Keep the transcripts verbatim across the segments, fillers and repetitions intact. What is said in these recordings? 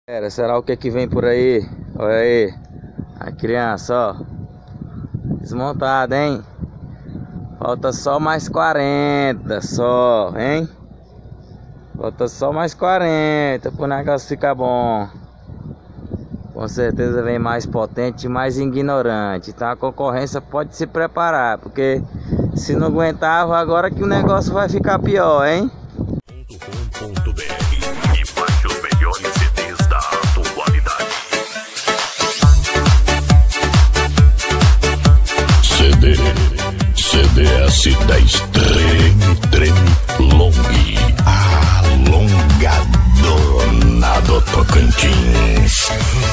Era, será o que que vem por aí? Olha aí, a criança, ó, desmontada, hein? Falta só mais quarenta, só, hein? Falta só mais quarenta pro negócio ficar bom. Com certeza vem mais potente e mais ignorante. Então a concorrência pode se preparar, porque se não aguentava, agora que o negócio vai ficar pior, hein? C D, C D S dez Treme, Treme, Long, Alongadona do Tocantins.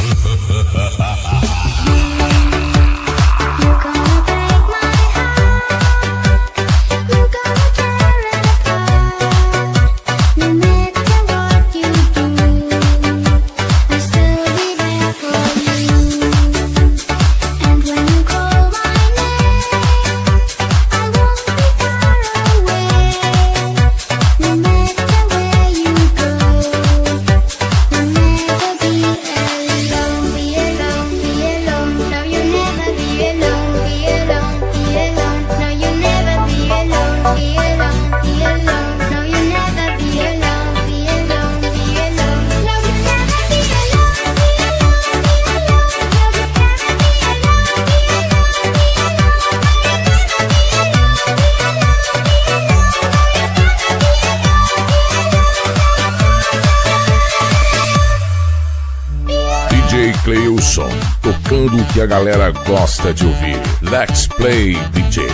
D J Cleilson, tocando o que a galera gosta de ouvir. Let's Play D J.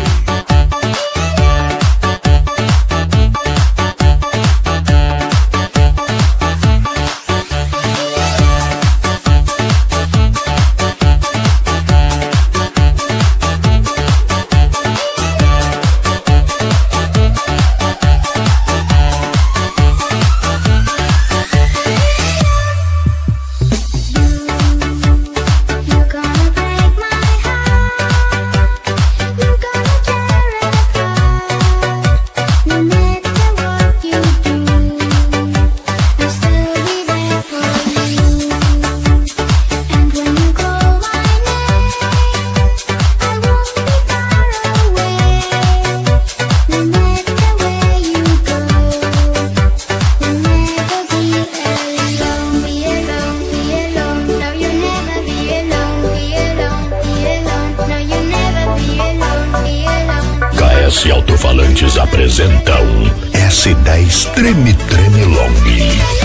S Alto-Falantes apresentam S dez Treme, Treme, Long.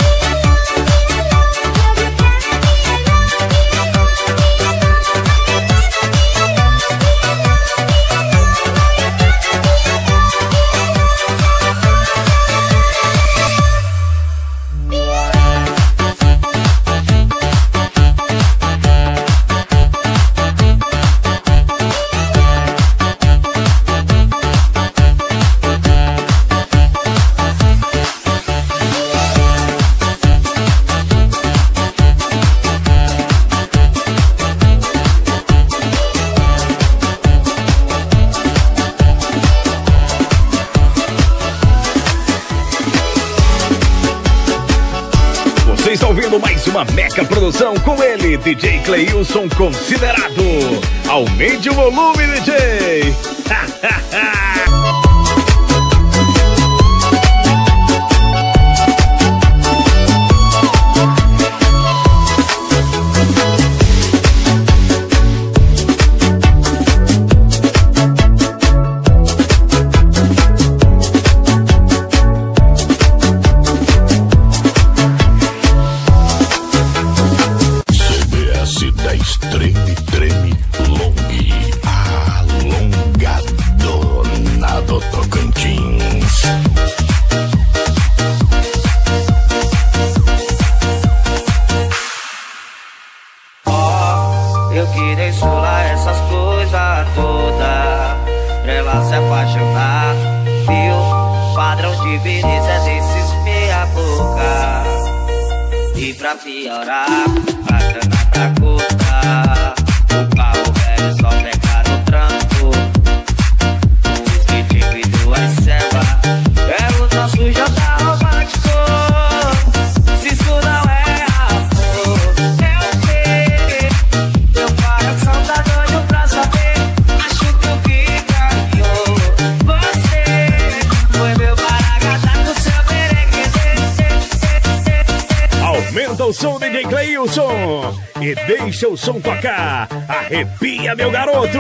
Vocês estão ouvindo mais uma mega produção com ele, D J Cleilson Considerado. Aumente o volume, D J! Treme, treme, long, alongadona do Tocantins. Oh, eu queria insular essas coisas todas pra ela se apaixonar, viu? Padrão de beleza é desses meia boca. E pra piorar, a grana pra cortar, o carro velho só pegar no tranco. O street e duas ceva é o nosso jogo romântico. Se isso não é Aumenta o som, D J Cleilson, e deixa o som tocar. Arrepia, meu garoto.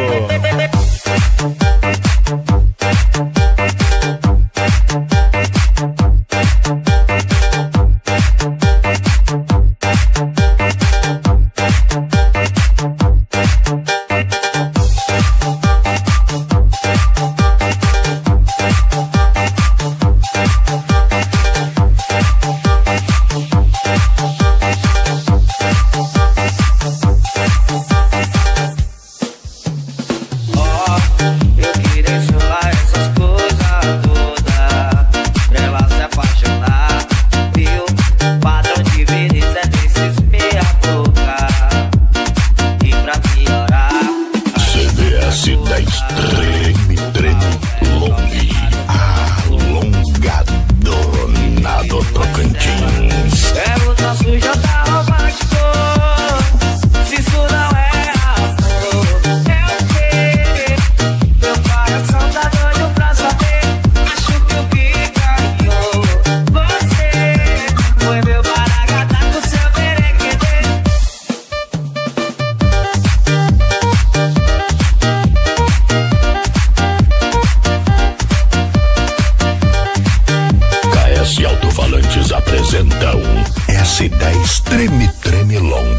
S dez Treme Treme Long.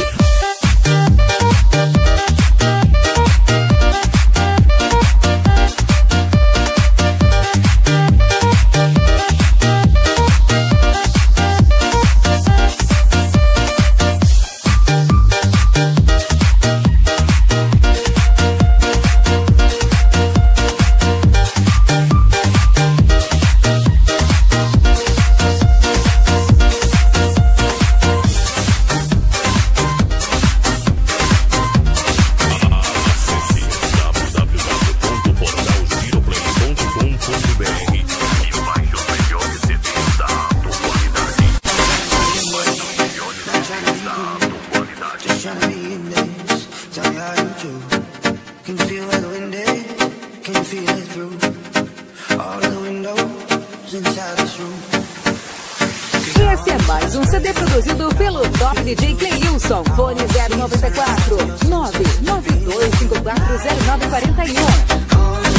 Esse é mais um C D produzido pelo Top D J Cleilson. Fone zero nove quatro nove nove dois cinco quatro zero nove quatro um.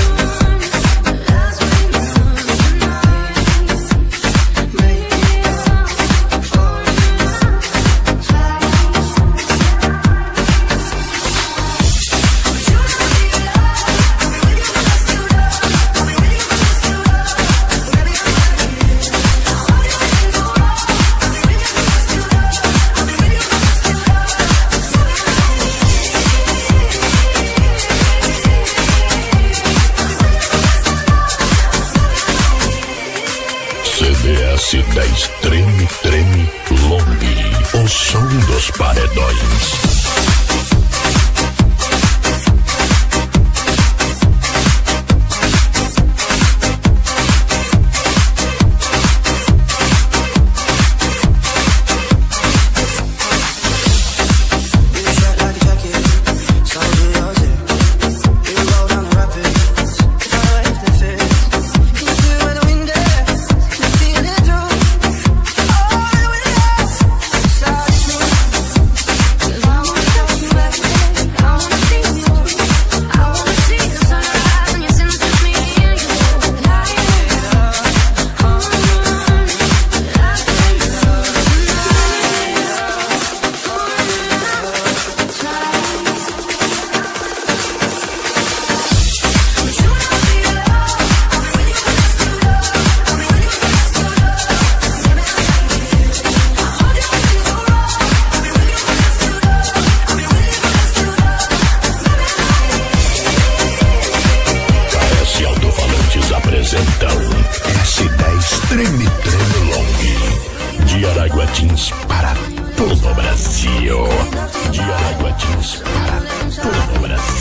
S dez Treme Treme Long, o som dos paredões. S dez Treme Treme Long, de Araguatins para todo o Brasil. De Araguatins para todo o Brasil.